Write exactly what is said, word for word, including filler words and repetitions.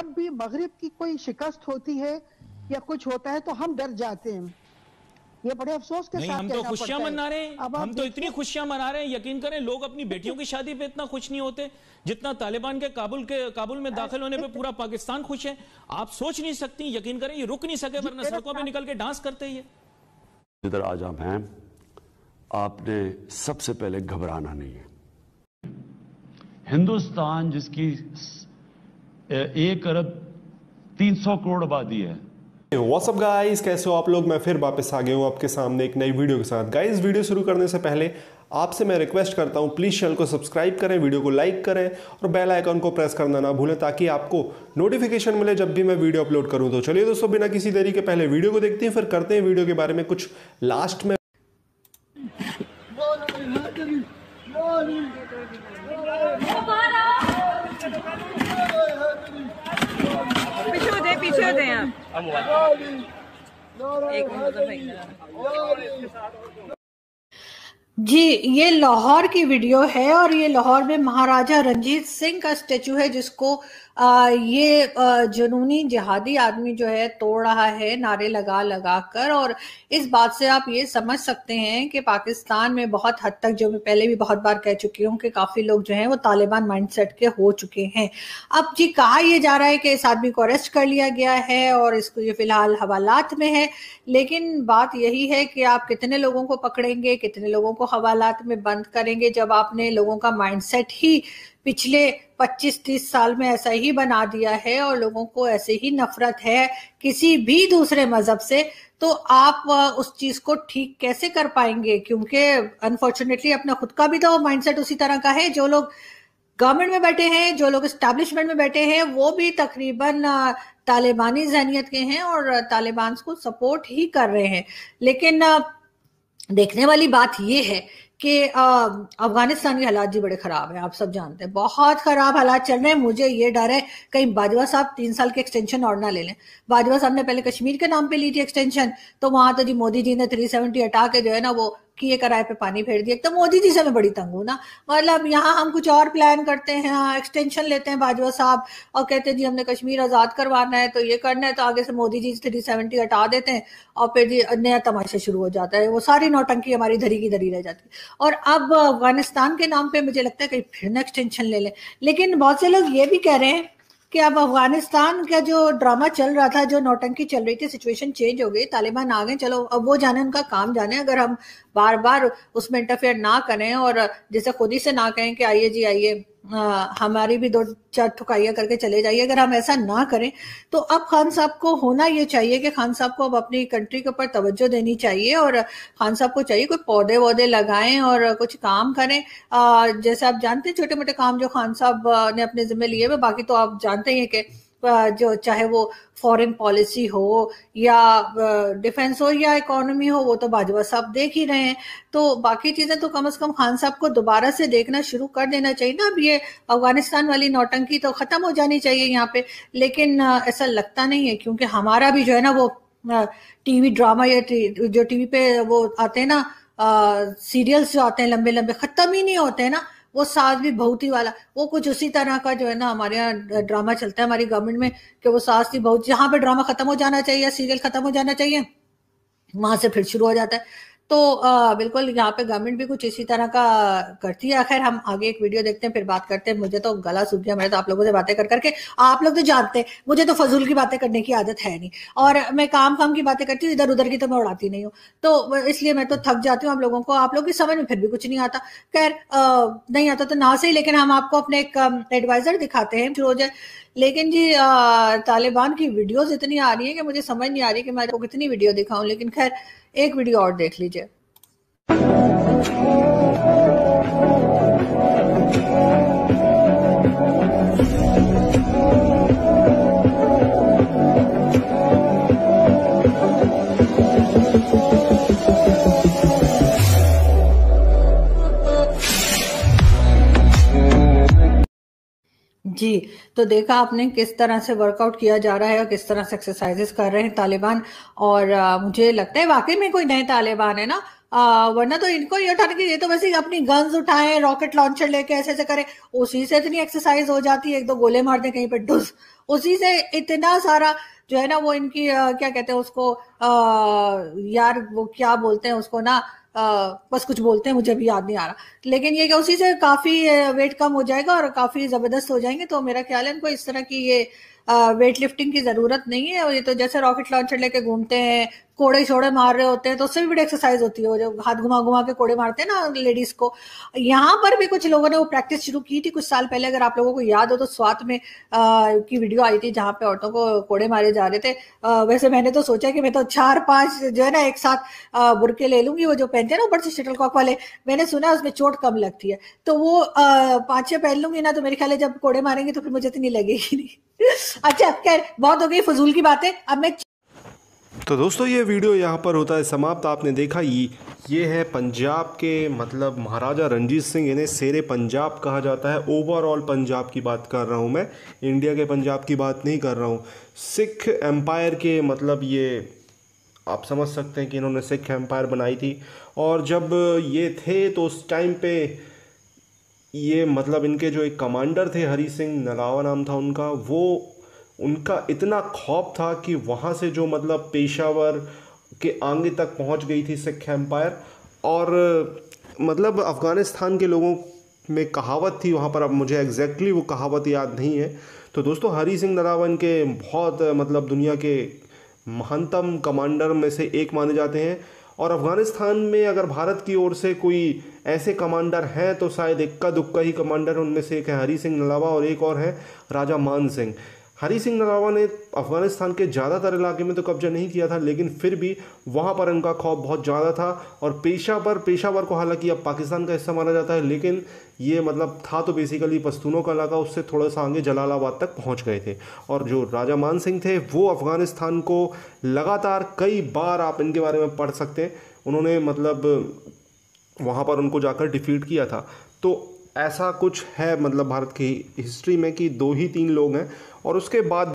जब भी मगरिब की कोई शिकस्त होती है या कुछ होता है तो हम डर जाते हैं। ये बड़े अफसोस के नहीं, साथ हम तो खुशियां मना रहे हैं, हम तो इतनी खुशियां मना रहे हैं, यकीन करें लोग अपनी बेटियों की शादी पे इतना खुश नहीं होते जितना तालिबान के काबुल के काबुल में दाखिल होने पे पूरा पाकिस्तान खुश है। आप सोच नहीं सकती, यकीन करें ये रुक नहीं सके, वरना सड़कों पे निकल के डांस करते ही है। इधर आजाम हैं, आपने सबसे पहले घबराना नहीं है। हिंदुस्तान जिसकी एक अरब तीन सौ करोड़ आबादी है। व्हाट्सअप गाइस, कैसे हो आप लोग? मैं फिर वापस आ गया हूँ आपके सामने एक नई वीडियो के साथ। गाइस, वीडियो शुरू करने से पहले आपसे मैं रिक्वेस्ट करता हूँ, प्लीज़ चैनल को सब्सक्राइब करें, वीडियो को लाइक करें और बेल आइकन को प्रेस करना ना भूलें ताकि आपको नोटिफिकेशन मिले जब भी मैं वीडियो अपलोड करूँ। तो चलिए दोस्तों, बिना किसी देरी के पहले वीडियो को देखते हैं, फिर करते हैं वीडियो के बारे में कुछ लास्ट में। पीछे हो जाए, पीछे हो जाए आप। एक जी, ये लाहौर की वीडियो है और ये लाहौर में महाराजा रंजीत सिंह का स्टेचू है जिसको आ, ये आ, जुनूनी जिहादी आदमी जो है तोड़ रहा है नारे लगा लगा कर। और इस बात से आप ये समझ सकते हैं कि पाकिस्तान में बहुत हद तक, जो मैं पहले भी बहुत बार कह चुकी हूँ, कि काफ़ी लोग जो हैं वो तालिबान माइंडसेट के हो चुके हैं। अब जी कहा यह जा रहा है कि इस आदमी को अरेस्ट कर लिया गया है और इसको ये फिलहाल हवालात में है, लेकिन बात यही है कि आप कितने लोगों को पकड़ेंगे, कितने लोगों को हवालात में बंद करेंगे, जब आपने लोगों का माइंडसेट ही पिछले पच्चीस तीस साल में ऐसा ही बना दिया है और लोगों को ऐसे ही नफरत है किसी भी दूसरे मजहब से, तो आप उस चीज को ठीक कैसे कर पाएंगे? क्योंकि अनफॉर्चुनेटली अपना खुद का भी तो माइंडसेट उसी तरह का है। जो लोग गवर्नमेंट में बैठे हैं, जो लोग एस्टैब्लिशमेंट में बैठे हैं, वो भी तकरीबन तालिबानी ज़हनियत के हैं और तालिबान को सपोर्ट ही कर रहे हैं। लेकिन देखने वाली बात यह है कि अफगानिस्तान के हालात जी बड़े खराब हैं, आप सब जानते हैं, बहुत खराब हालात चल रहे हैं। मुझे ये डर है कहीं बाजवा साहब तीन साल की एक्सटेंशन और ना ले लें। बाजवा साहब ने पहले कश्मीर के नाम पे ली थी एक्सटेंशन, तो वहां तो जी मोदी जी ने तीन सौ सत्तर हटा के जो है ना वो किए कराए पे पानी फेर दिया। तो मोदी जी से मैं बड़ी तंग हूँ ना, मतलब यहाँ हम कुछ और प्लान करते हैं, एक्सटेंशन लेते हैं बाजवा साहब और कहते हैं जी हमने कश्मीर आजाद करवाना है तो ये करना है, तो आगे से मोदी जी तीन सौ सत्तर हटा देते हैं और फिर जी नया तमाशा शुरू हो जाता है। वो सारी नौटंकी हमारी धरी की धरी रह जाती है। और अब अफगानिस्तान के नाम पे मुझे लगता है कहीं फिर न एक्सटेंशन ले लें। लेकिन बहुत से लोग ये भी कह रहे हैं कि अब अफगानिस्तान का जो ड्रामा चल रहा था, जो नौटंकी चल रही थी, सिचुएशन चेंज हो गई, तालिबान आ गए, चलो अब वो जाने, उनका काम जाने। अगर हम बार बार उसमें इंटरफेयर ना करें और जैसे खुद ही से ना कहें कि आइए जी आइए, हमारी भी दो चार ठुकाइयाँ करके चले जाइए, अगर हम ऐसा ना करें तो अब खान साहब को होना ये चाहिए कि खान साहब को अब अपनी कंट्री के ऊपर तवज्जो देनी चाहिए और खान साहब को चाहिए कोई पौधे वौधे लगाएं और कुछ काम करें। आ, जैसे आप जानते हैं छोटे मोटे काम जो खान साहब ने अपने जिम्मे लिए हुए, बाकी तो आप जानते हैं कि जो चाहे वो फॉरेन पॉलिसी हो या डिफेंस हो या इकोनॉमी हो, वो तो बाजवा साहब देख ही रहे हैं। तो बाकी चीजें तो कम से कम खान साहब को दोबारा से देखना शुरू कर देना चाहिए ना। अब ये अफगानिस्तान वाली नौटंकी तो खत्म हो जानी चाहिए यहाँ पे, लेकिन ऐसा लगता नहीं है, क्योंकि हमारा भी जो है ना वो टीवी ड्रामा या जो टीवी पे वो आते हैं ना सीरियल्स जो आते हैं लंबे लंबे, खत्म ही नहीं होते हैं ना। वो सास भी बहुती वाला, वो कुछ उसी तरह का जो है ना हमारे यहाँ ड्रामा चलता है हमारी गवर्नमेंट में कि वो सास थी बहुत, जहाँ पे ड्रामा खत्म हो जाना चाहिए, सीरियल खत्म हो जाना चाहिए, वहां से फिर शुरू हो जाता है। तो आ, बिल्कुल यहाँ पे गवर्नमेंट भी कुछ इसी तरह का करती है। खैर हम आगे एक वीडियो देखते हैं, फिर बात करते हैं। मुझे तो गला सूख गया मैं तो आप लोगों से बातें कर करके। आप लोग तो जानते हैं मुझे तो फजूल की बातें करने की आदत है नहीं, और मैं काम काम की बातें करती हूँ, इधर उधर की तो मैं उड़ाती नहीं हूँ, तो इसलिए मैं तो थक जाती हूँ। आप लोगों को, आप लोग की समझ में फिर भी कुछ नहीं आता। खैर नहीं आता तो ना सही, लेकिन हम आपको अपने एक एडवाइजर दिखाते हैं शुरू हो जाए। लेकिन जी तालिबान की वीडियोस इतनी आ रही है कि मुझे समझ नहीं आ रही कि मैं आपको कितनी वीडियो दिखाऊं, लेकिन खैर एक वीडियो और देख लीजिए। जी, तो देखा आपने किस तरह से वर्कआउट किया जा रहा है और किस तरह से एक्सरसाइजेस कर रहे हैं तालिबान। और आ, मुझे लगता है वाकई में कोई नए तालिबान है ना, आ, वरना तो इनको ये उठाने की, ये तो वैसे अपनी गन्स उठाएं, रॉकेट लॉन्चर लेके ऐसे ऐसे करें, उसी से इतनी एक्सरसाइज हो जाती है, एक दो गोले मार दे कहीं पे डुस उसी से इतना सारा जो है ना वो इनकी आ, क्या कहते हैं उसको आ, यार वो क्या बोलते हैं उसको ना आ, बस कुछ बोलते हैं, मुझे अभी याद नहीं आ रहा, लेकिन ये कि उसी से काफी वेट कम हो जाएगा और काफी जबरदस्त हो जाएंगे। तो मेरा ख्याल है इनको इस तरह की ये वेट लिफ्टिंग की जरूरत नहीं है। और ये तो जैसे रॉकेट लॉन्चर लेके घूमते हैं, कोड़े छोड़े मार रहे होते हैं, तो उससे भी बड़ी एक्सरसाइज होती है, वो जो हाथ घुमा घुमा के कोड़े मारते हैं ना लेडीज को। यहाँ पर भी कुछ लोगों ने वो प्रैक्टिस शुरू की थी कुछ साल पहले, अगर आप लोगों को याद हो तो स्वात में आ, की वीडियो आई थी जहाँ पे औरतों को कोड़े मारे जा रहे थे। आ, वैसे मैंने तो सोचा कि मैं तो चार पांच जो है ना एक साथ आ, बुरके ले लूंगी, वो जो पहनते हैं ना ऊपर से शटलकॉक वाले, मैंने सुना उसमें चोट कम लगती है, तो वो पांच छह पहन लूंगी ना, तो मेरे ख्याल है जब कोड़े मारेंगे तो फिर मुझे इतनी लगेगी नहीं। अच्छा खैर बहुत हो गई फजूल की बातें, अब मैं तो दोस्तों ये वीडियो यहाँ पर होता है समाप्त। आपने देखा ये ये है पंजाब के मतलब महाराजा रंजीत सिंह, इन्हें शेरे पंजाब कहा जाता है। ओवरऑल पंजाब की बात कर रहा हूँ मैं, इंडिया के पंजाब की बात नहीं कर रहा हूँ। सिख एम्पायर के मतलब ये आप समझ सकते हैं कि इन्होंने सिख एम्पायर बनाई थी। और जब ये थे तो उस टाइम पे ये मतलब इनके जो एक कमांडर थे, हरी सिंह नलावा नाम था उनका, वो उनका इतना खौफ था कि वहाँ से जो मतलब पेशावर के आगे तक पहुँच गई थी सिख एम्पायर। और मतलब अफ़गानिस्तान के लोगों में कहावत थी वहाँ पर, अब मुझे एग्जैक्टली वो कहावत याद नहीं है। तो दोस्तों हरी सिंह नलावा इनके बहुत मतलब दुनिया के महानतम कमांडर में से एक माने जाते हैं। और अफ़गानिस्तान में अगर भारत की ओर से कोई ऐसे कमांडर हैं तो शायद इक्का दुक्का ही कमांडर, उनमें से एक है हरी सिंह नलावा और एक और है राजा मान सिंह। हरी सिंह नलावा ने अफ़गानिस्तान के ज़्यादातर इलाके में तो कब्जा नहीं किया था, लेकिन फिर भी वहाँ पर इनका खौफ बहुत ज़्यादा था। और पेशावर पेशावर को हालांकि अब पाकिस्तान का हिस्सा माना जाता है, लेकिन ये मतलब था तो बेसिकली पश्तूनों का इलाका, उससे थोड़ा सा आगे जलालाबाद तक पहुँच गए थे। और जो राजा मान सिंह थे वो अफ़गानिस्तान को लगातार कई बार, आप इनके बारे में पढ़ सकते हैं, उन्होंने मतलब वहाँ पर उनको जाकर डिफीट किया था। तो ऐसा कुछ है मतलब भारत की हिस्ट्री में कि दो ही तीन लोग हैं और उसके बाद